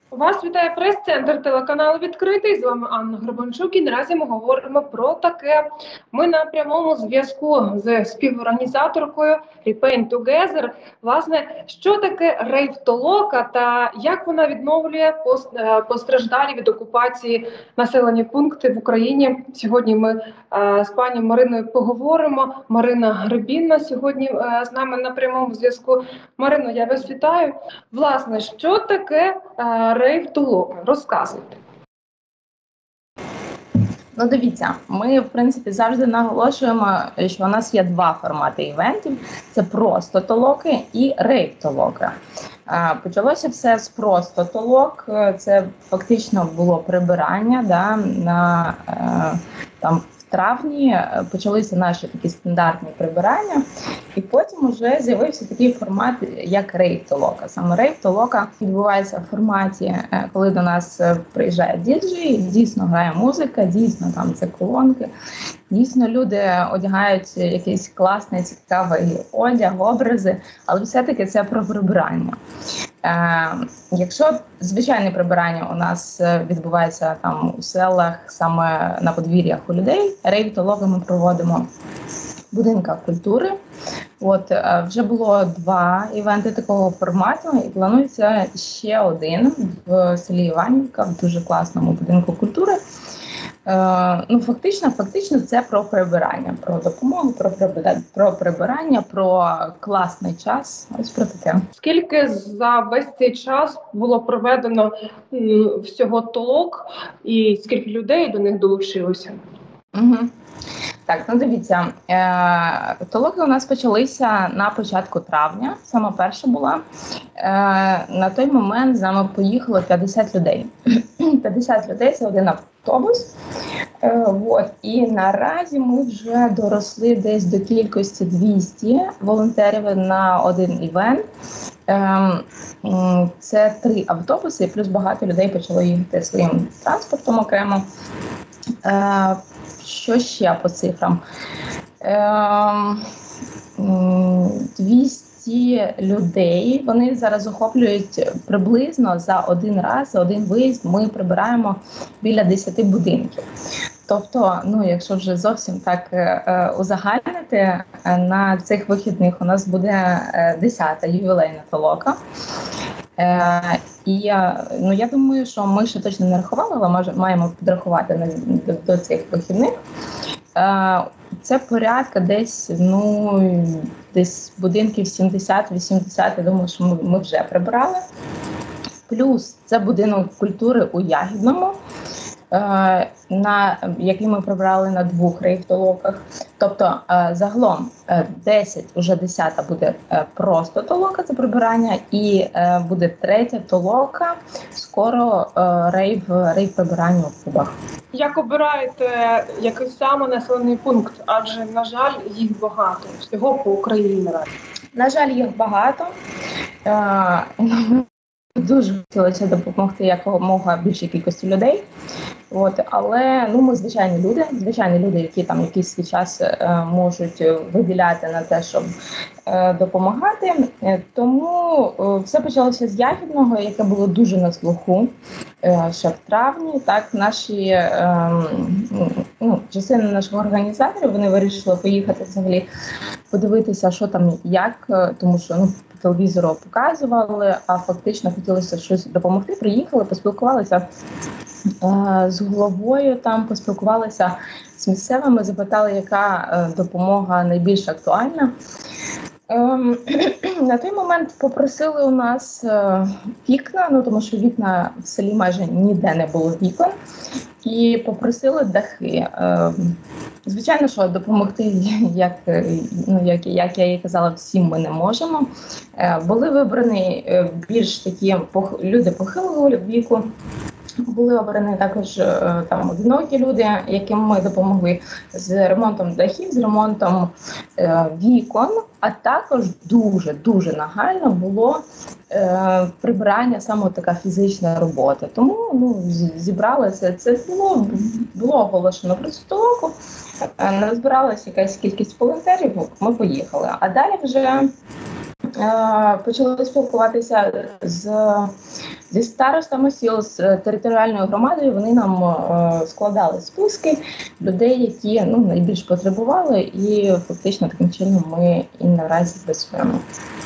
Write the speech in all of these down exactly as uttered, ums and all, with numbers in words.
Вас вітає прес-центр телеканалу «Відкритий». З вами Анна Гребенчук. І наразі ми говоримо про таке. Ми на прямому зв'язку з співорганізаторкою Repaint Together. Власне, що таке рейв-толока та як вона відновлює постраждалі від окупації населені пункти в Україні? Сьогодні ми е, з пані Мариною поговоримо. Марина Гребінна сьогодні е, з нами на прямому зв'язку. Марино, я вас вітаю. Власне, що таке е, рейв-толока? Розказуйте. Ну, дивіться, ми, в принципі, завжди наголошуємо, що у нас є два формати івентів. Це просто толоки і рейв-толока. Почалося все з просто толок. Це фактично було прибирання, да, на там в травні почалися наші такі стандартні прибирання, і потім вже з'явився такий формат, як рейв-толока. Саме рейв-толока відбувається в форматі, коли до нас приїжджає діджей, дійсно грає музика, дійсно там це колонки, дійсно люди одягають якийсь класний, цікавий одяг, образи, але все-таки це про прибирання. Е, якщо звичайне прибирання у нас відбувається там у селах, саме на подвір'ях у людей, рейв-толоки ми проводимо в будинках культури. От е, вже було два івенти такого формату, і планується ще один в селі Іванівка, в дуже класному будинку культури. Е, ну, фактично, фактично це про прибирання, про допомогу, про прибирання, про прибирання, про класний час. Ось про таке. Скільки за весь цей час було проведено м, всього толок, і скільки людей до них долучилося? Угу. Так, ну дивіться, е, толоки у нас почалися на початку травня, саме перша була. Е, на той момент з нами поїхало п'ятдесят людей. п'ятдесят людей – це один автобус. Е, от. І наразі ми вже доросли десь до кількості двісті волонтерів на один івент. Е, це три автобуси, і плюс багато людей почало їхати своїм транспортом окремо. Е, Що ще по цифрам? двісті людей, вони зараз охоплюють приблизно за один раз, за один виїзд ми прибираємо біля десяти будинків. Тобто, ну, якщо вже зовсім так е, узагальнити, е, на цих вихідних у нас буде е, десята ювілейна толока. Е, і ну, я думаю, що ми ще точно не рахували, але може, маємо підрахувати на, до, до цих вихідних. Е, це порядка десь, ну, десь будинків сімдесят-вісімдесят, я думаю, що ми, ми вже прибрали. Плюс це будинок культури у Ягідному, на який ми прибрали на двох рейв-толоках. Тобто загалом десять, уже десята буде просто толока, це прибирання, і буде третя толока, скоро рейв, рейв-прибирання у клубах. Як обираєте який саме населений пункт? Адже, на жаль, їх багато, всього по Україні наразі. На жаль, їх багато. Дуже хотілося допомогти якомога більшій кількості людей. От, але ну, ми звичайні люди, звичайні люди, які там якийсь свій час е, можуть виділяти на те, щоб е, допомагати. Е, тому е, все почалося з Ягідного, яке було дуже на слуху е, ще в травні. Так, наші е, ну, частини наших організаторів, вони вирішили поїхати взагалі подивитися, що там, як, тому що ну, по телевізору показували, а фактично хотілося щось допомогти. Приїхали, поспілкувалися з головою, там поспілкувалися з місцевими, запитали, яка допомога найбільш актуальна. На той момент попросили у нас вікна, ну тому що вікна в селі майже ніде не було вікон, і попросили дахи. Звичайно, що допомогти, як, ну, як, як я і казала, всім ми не можемо. Були вибрані більш такі люди похилого віку. Були обрані також там одинокі люди, яким ми допомогли з ремонтом дахів, з ремонтом е, вікон, а також дуже-дуже нагально було е, прибирання, саме така фізична робота. Тому ну, зібралися, це було, було оголошено про цю толоку, назбиралася якась кількість волонтерів, ми поїхали. А далі вже почали спілкуватися з, зі старостами сіл, з територіальною громадою. Вони нам е, складали списки людей, які ну, найбільш потребували, і фактично таким чином ми і наразі працюємо.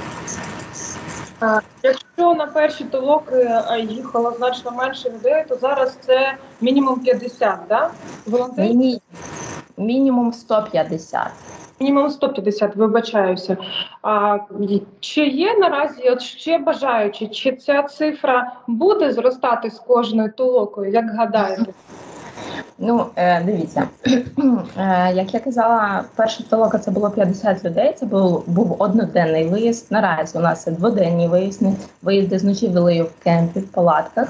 Якщо на перші толоки їхало значно менше людей, то зараз це мінімум п'ятдесят, да? Волонтерів? Мі- мінімум сто п'ятдесят. Мінімум сто п'ятдесят, вибачаюся. А, чи є наразі от ще бажаючі, чи ця цифра буде зростати з кожною толокою, як гадаєте? Ну, дивіться, як я казала, перша толока це було п'ятдесят людей, це був, був одноденний виїзд. Наразі у нас це дводенні виїзди, виїзди з ночівлею в кемпі, в палатках.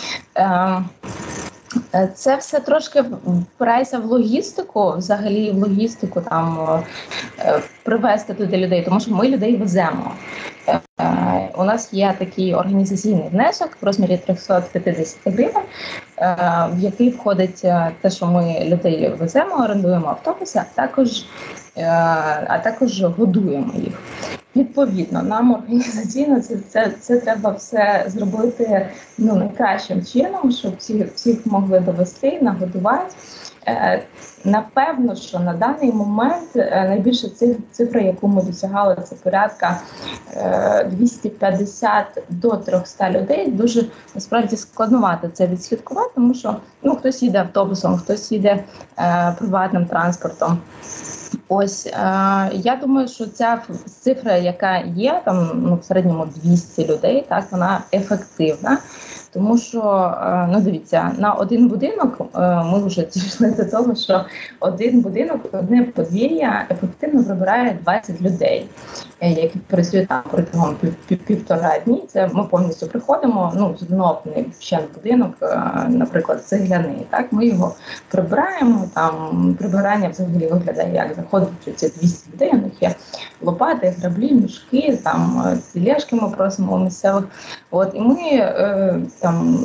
Це все трошки впирається в логістику, взагалі в логістику там привезти туди людей, тому що ми людей веземо. У нас є такий організаційний внесок в розмірі триста п'ятдесят гривень, в який входить те, що ми людей веземо, орендуємо автобуси, а також, а також годуємо їх. Відповідно, нам організаційно це, це, це треба все зробити ну, найкращим чином, щоб всіх, всіх могли довести, нагодувати. Е, напевно, що на даний момент е, найбільша цифра, яку ми досягали, це порядка е, двісті п'ятдесят до триста людей. Дуже насправді складновато це відслідкувати, тому що ну, хтось їде автобусом, хтось їде е, приватним транспортом. Ось, е, я думаю, що ця цифра, яка є, там ну, в середньому двісті людей, так, вона ефективна. Тому що, ну дивіться, на один будинок ми вже дійшли до того, що один будинок, одне подвір'я ефективно прибирає двадцять людей, які працюють там протягом пів, пів, півтора дні. Це ми повністю приходимо, ну, відновлений ще будинок, наприклад, цегляний, так, ми його прибираємо, там прибирання взагалі виглядає, як заходять ці двісті людей, у них є лопати, граблі, мішки, там тележки ми просимо у місцевих. От, і ми там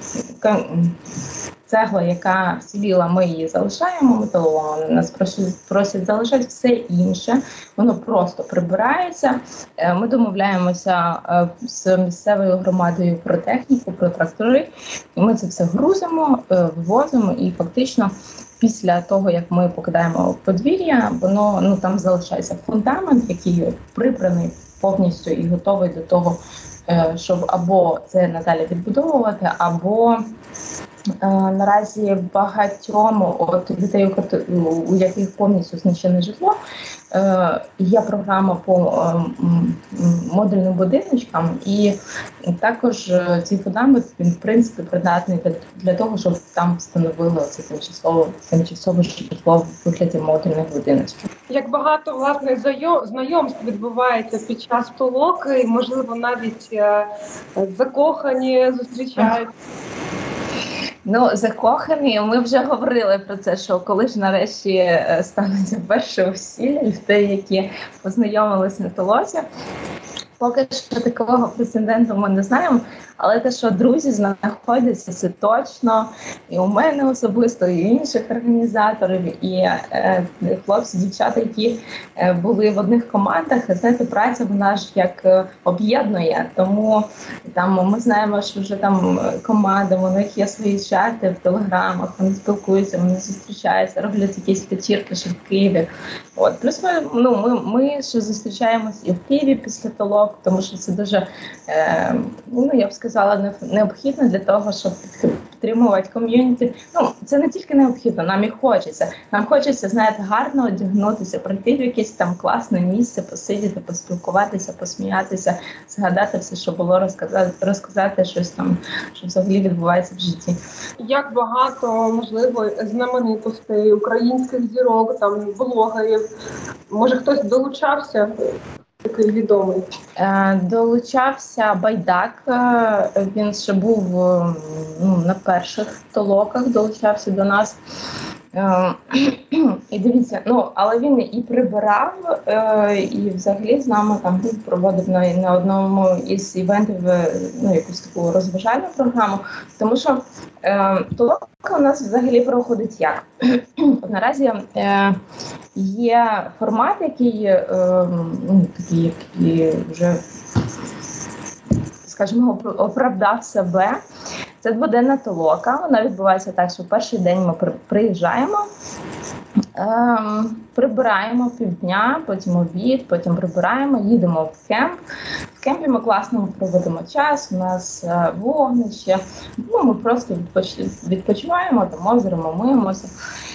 цегла, яка вціліла, ми її залишаємо, металолом вони нас просять, просять залишати, все інше, воно просто прибирається. Ми домовляємося з місцевою громадою про техніку, про трактори, і ми це все грузимо, вивозимо, і фактично після того, як ми покидаємо подвір'я, воно ну там залишається фундамент, який прибраний повністю і готовий до того, щоб або це надалі відбудовувати, або е, наразі багатьом от людей, у яких повністю знищене житло, е, є програма по е, модульним будиночкам, і також цей фундамент, він в принципі придатний для, для того, щоб там встановили це тимчасове тимчасове житло в вигляді модульних будиночків. Як багато власне знайомств відбувається під час толоки, і, можливо, навіть е, закохані зустрічають. Ну, закохані, ми вже говорили про це, що коли ж нарешті станеться перше весілля людей, які познайомилися на толоці. Поки що такого прецеденту ми не знаємо, але те, що друзі знаходяться, це точно. І у мене особисто, і у інших організаторів, і е, хлопці, дівчата, які е, були в одних командах, знаєте, праця вона ж як е, об'єднує. Тому там ми знаємо, що вже там команда, у них є свої чати в телеграмах, вони спілкуються, вони зустрічаються, роблять якісь вечірки ще в Києві. От. Плюс ми, ну, ми, ми ще зустрічаємось і в Києві після толок, тому що це дуже, е, ну, я б сказала, необхідно для того, щоб підтримувати ком'юніті. Ну, це не тільки необхідно, нам і хочеться. Нам хочеться, знаєте, гарно одягнутися, прийти в якесь там класне місце, посидіти, поспілкуватися, посміятися, згадати все, що було, розказати, розказати щось там, що взагалі відбувається в житті. Як багато, можливо, знаменитостей, українських зірок, там, блогерів, може хтось долучався? Такий відомий. Долучався Байдак, він ще був ну, на перших толоках, долучався до нас. Е, і дивіться, ну, але він і прибирав, е, і взагалі з нами там проводив на, на одному із івентів, ну, якусь таку розважальну програму, тому що е, толока у нас взагалі проходить як? Наразі е, є формат, який, е, ну, такий, який вже, скажімо, оправдав себе. Це дводенна толока. Вона відбувається так, що перший день ми приїжджаємо, ем, прибираємо півдня, потім обід, потім прибираємо, їдемо в кемп. В кемпі ми класно проводимо час, у нас е, вогнище, ну, ми просто відпоч... відпочиваємо, там озеро, миємося,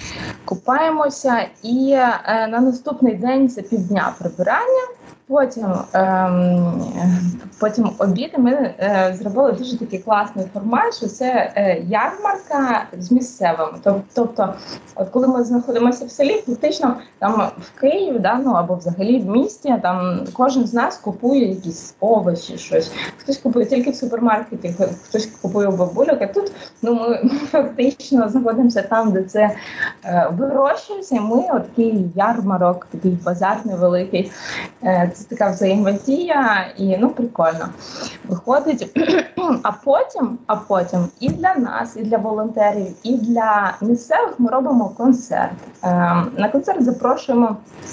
купаємося. І е, на наступний день це півдня прибирання. Потім, ем, потім обід ми е, зробили дуже такий класний формат, що це е, ярмарка з місцевими. Тобто, от коли ми знаходимося в селі, фактично там в Києві, да, ну, або взагалі в місті, там кожен з нас купує якісь овочі, щось. Хтось купує тільки в супермаркеті, хтось купує у бабульок, а тут ну, ми фактично знаходимося там, де це е, вирощується, і ми от такий ярмарок, такий базар невеликий. Е, Це така взаємодія і ну прикольно виходить. А потім, а потім і для нас, і для волонтерів, і для місцевих ми робимо концерт. Е, на концерт запрошуємо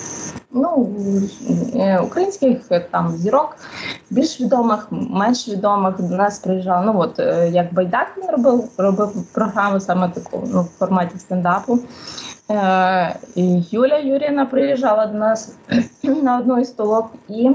ну, українських там зірок, більш відомих, менш відомих. До нас приїжджали, ну от як Байдак він робив, робив програму саме таку, ну, в форматі стендапу. Е, Юля Юріївна приїжджала до нас на одну із толок, і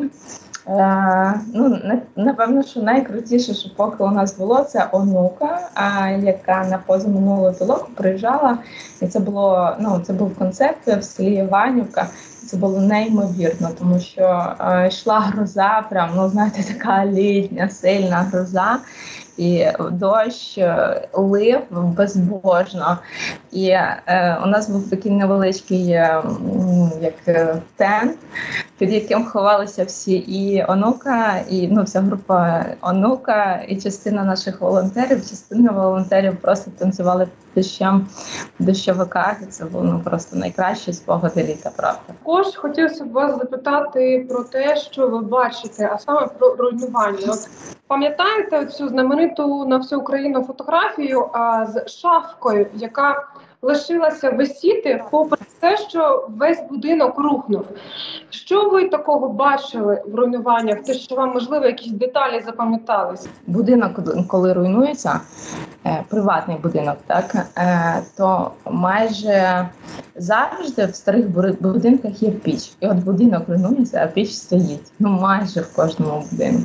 е, ну, напевно, що найкрутіше, що поки у нас було, це онука, а, яка на позаминулу толоку приїжджала, і це було, ну, це був концерт в селі Іванівка. Це було неймовірно, тому що е, йшла гроза, прям, ну, знаєте, така літня, сильна гроза, і дощ лив безбожно. І е, у нас був такий невеличкий е, як тент, під яким ховалися всі, і онука, і ну, вся група онука, і частина наших волонтерів, частина волонтерів просто танцювали дощем в дощовиках, і це було ну, просто найкращі спогади літа, правда. Також хотілося б вас запитати про те, що ви бачите, а саме про руйнування. От пам'ятаєте цю знамениту на всю Україну фотографію а, з шафкою, яка лишилася висіти попри те, що весь будинок рухнув? Що ви такого бачили в руйнуваннях? Те, що вам, можливо, якісь деталі запам'ятались? Будинок, коли руйнується, е, приватний будинок, так, е, то майже завжди в старих будинках є піч. І от будинок руйнується, а піч стоїть. Ну, майже в кожному будинку.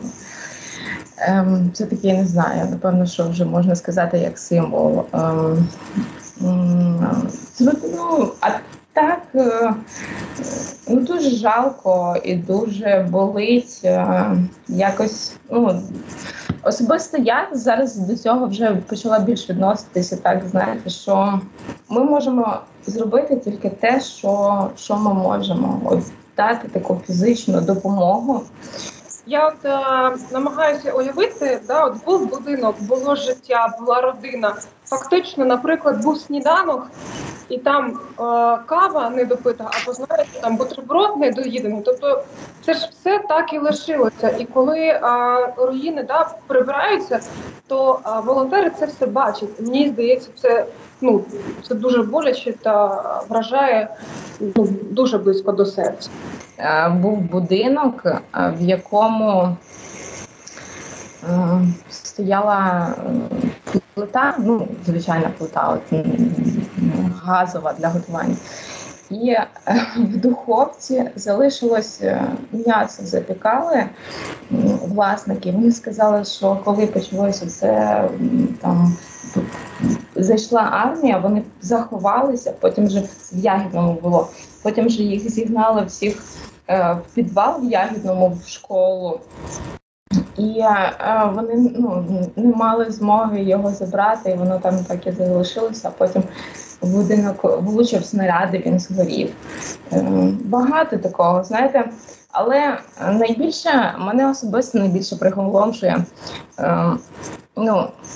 Ем, це таке, не знаю, напевно, що вже можна сказати як символ. Ем, ну, а так, ну, дуже жалко і дуже болить. Якось, ну, особисто я зараз до цього вже почала більш відноситися, так, знаєте, що ми можемо зробити тільки те, що, що ми можемо. От, дати таку фізичну допомогу. Я от е, намагаюся уявити, да, от був будинок, було життя, була родина. Фактично, наприклад, був сніданок, і там е, кава недопита, або, знаєте, там бутерброд недоїдений. Тобто це ж все так і лишилося. І коли е, руїни да, прибираються, то е, волонтери це все бачать. Мені здається, це, ну, це дуже боляче та вражає ну, дуже близько до серця. Був будинок, в якому стояла плита, ну, звичайна плита, от, газова для готування. І в духовці залишилось м'ясо, запікали власники. Вони сказали, що коли почалося це, там, зайшла армія, вони заховалися, потім вже в Ягідному було. Потім вже їх зігнали всіх е, в підвал в Ягідному, в школу. І е, вони ну, не мали змоги його забрати, і воно там так і залишилося, а потім в будинок влучив снаряд, і він згорів. Е, багато такого, знаєте. Але найбільше, мене особисто найбільше приголомшує, е, ну,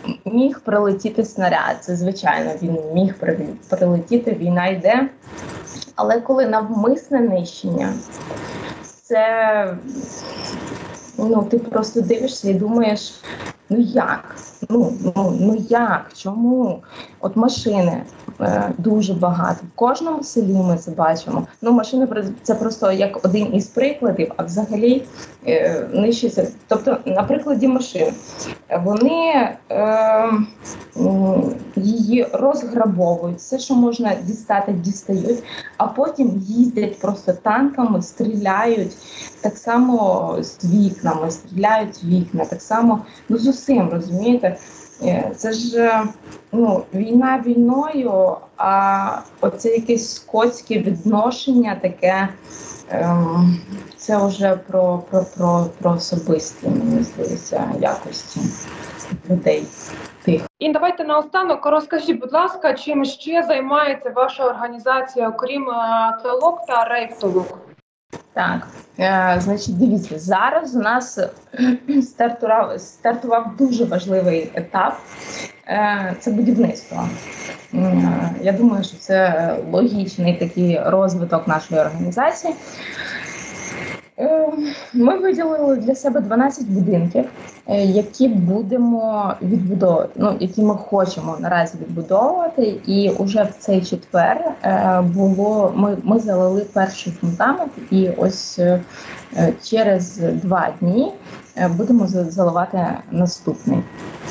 міг прилетіти снаряд. Це звичайно, він міг прилетіти, війна йде. Але коли навмисне нищення, це, ну, ти просто дивишся і думаєш, ну як? Ну, ну, ну як? Чому? От машини е, дуже багато. В кожному селі ми це бачимо. Ну, машини – це просто як один із прикладів, а взагалі е, нищиться. Тобто, на прикладі машин. Вони е, її розграбовують, все, що можна дістати, дістають, а потім їздять просто танками, стріляють так само з вікнами, стріляють в вікна, так само, ну, з усім, розумієте? Це ж, ну, війна війною, а оце якесь скотське відношення таке, ем, це вже про, про, про, про особисті, мені здається, якості людей. Тих. І давайте наостанок розкажіть, будь ласка, чим ще займається ваша організація, окрім толок та рейв-толок? Так, е, значить, дивіться, зараз у нас стартував, стартував дуже важливий етап, е, це будівництво. Е, я думаю, що це логічний такий розвиток нашої організації. Ми виділили для себе дванадцять будинків, які будемо відбудовувати, ну, які ми хочемо наразі відбудовувати. І вже в цей четвер було, ми, ми залили перший фундамент, і ось через два дні будемо заливати наступний.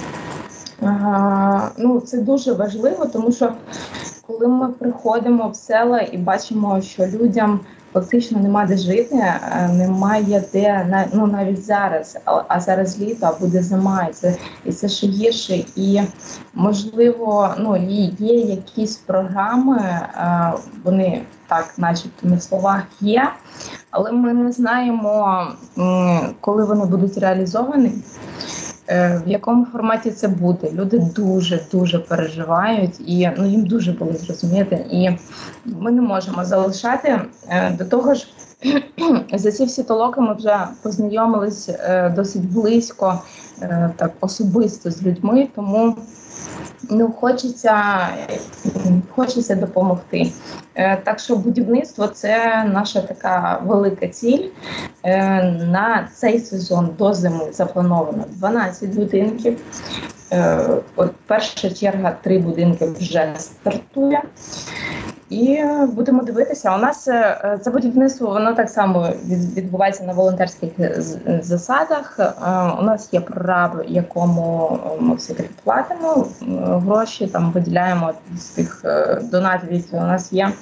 Ну, це дуже важливо, тому що коли ми приходимо в села і бачимо, що людям фактично нема де жити, немає де, ну, навіть зараз, а зараз літо, а буде зима, і це, і це ще гірше. І, можливо, ну, є якісь програми, вони так, начебто, на словах є, але ми не знаємо, коли вони будуть реалізовані, в якому форматі це буде. Люди дуже-дуже переживають, і, ну, їм дуже болить, розумієте, і ми не можемо залишати. До того ж, за ці всі толоки ми вже познайомились досить близько, так, особисто з людьми, тому, ну, хочеться, хочеться допомогти. Так що будівництво – це наша така велика ціль. На цей сезон до зими заплановано дванадцять будинків. От перша черга, три будинки вже стартує. І будемо дивитися. У нас це будівництво, воно так само відбувається на волонтерських засадах. У нас є прораб, якому ми все платимо гроші, там виділяємо з тих донатів, які у нас є.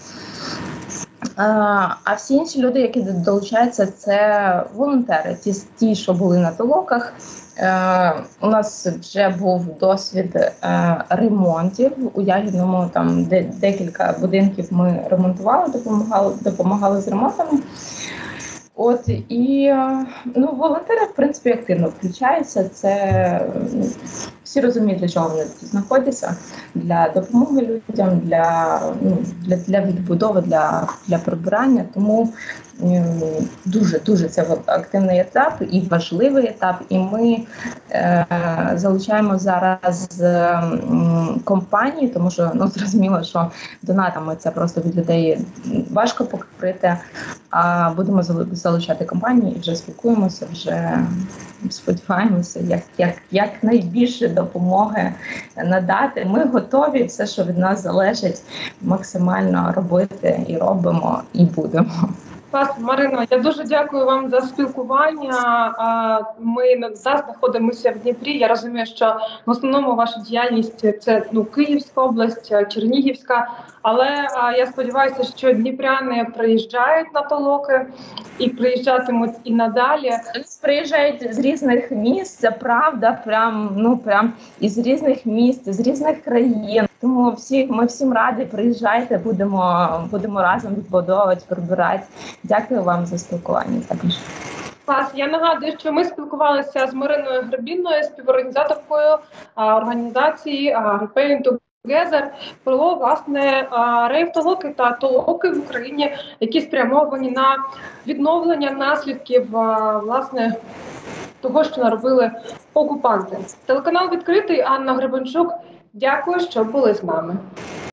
А всі інші люди, які долучаються, це волонтери, ті, ті що були на толоках. Е, у нас вже був досвід е, ремонтів у Ягідному, там де, декілька будинків ми ремонтували, допомагали, допомагали з ремонтами. От, і, ну, волонтери, в принципі, активно включаються. Це, всі розуміють, для чого вони тут знаходяться, для допомоги людям, для, ну, для, для відбудови, для, для прибирання. Тому дуже-дуже це активний етап і важливий етап. І ми е, залучаємо зараз е, компанії, тому що, ну, зрозуміло, що донатами це просто від людей важко покрити, а будемо залучати компанії і вже спілкуємося, вже сподіваємося, як, як, як найбільше допомоги надати. Ми готові все, що від нас залежить, максимально робити і робимо, і будемо. Клас, Марино, я дуже дякую вам за спілкування. Ми зараз знаходимося в Дніпрі. Я розумію, що в основному ваша діяльність – це, ну, Київська область, Чернігівська. Але я сподіваюся, що дніпряни приїжджають на толоки і приїжджатимуть і надалі. Приїжджають з різних міст, це правда, прям, ну, прям із різних міст, з різних країн. Тому всі, ми всім раді, приїжджайте, будемо, будемо разом відбудовувати, прибирати. Дякую вам за спілкування також. Клас. Я нагадую, що ми спілкувалися з Мариною Гребінною, співорганізаторкою організації Repaint Together, про, власне, рейв-толоки та толоки в Україні, які спрямовані на відновлення наслідків, власне, того, що наробили окупанти. Телеканал відкритий. Анна Гребенчук. Дякую, що були з нами.